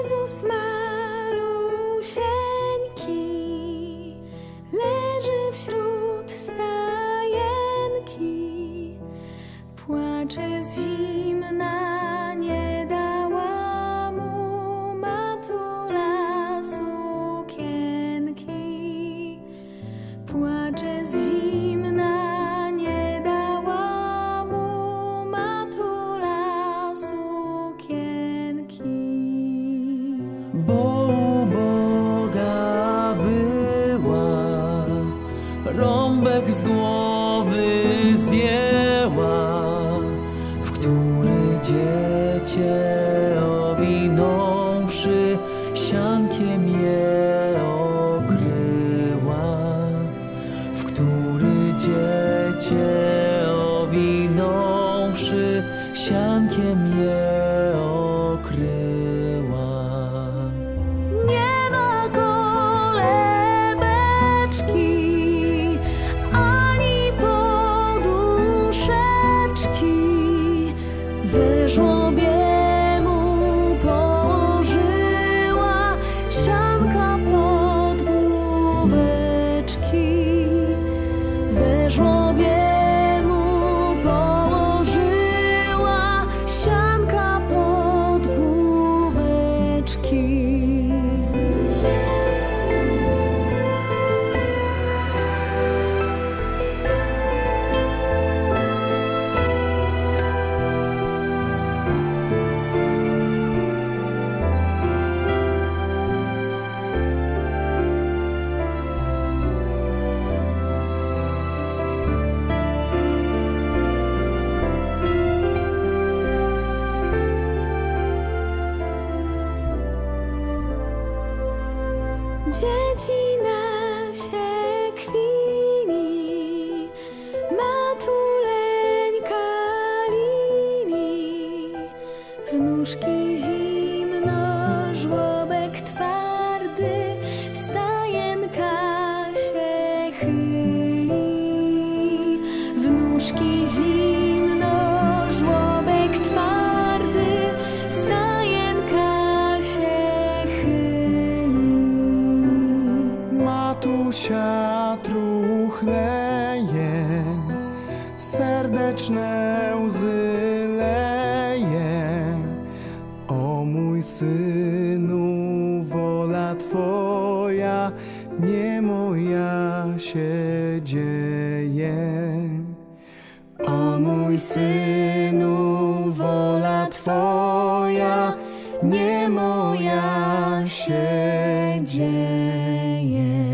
Jezus malusieńki leży wśród stajenki, płacze z zimna, nie dała mu matula sukienki. Płacze z zimna, nie dała mu matula sukienki. Bo u Boga była, rąbek z głowy zdjęła, w który dziecię owinąwszy siankiem je okryła, w który dziecię owinąwszy siankiem je okryła. Nie ma kolebeczki ani poduszeczki, w żłobie mu położyła sianka pod główeczki. W żłobie mu położyła sianka pod główeczki. Dziecina się kwili, matuleńka lini, w nóżki zimno, żłobek twardy, stajenka się chyli. W nóżki zimno, żłobek twardy, stajenka się chyli. Matusia truchleje, serdeczne łzy leje. O mój synu, wola Twoja, nie moja się dzieje. O mój synu, wola Twoja, nie moja się dzieje.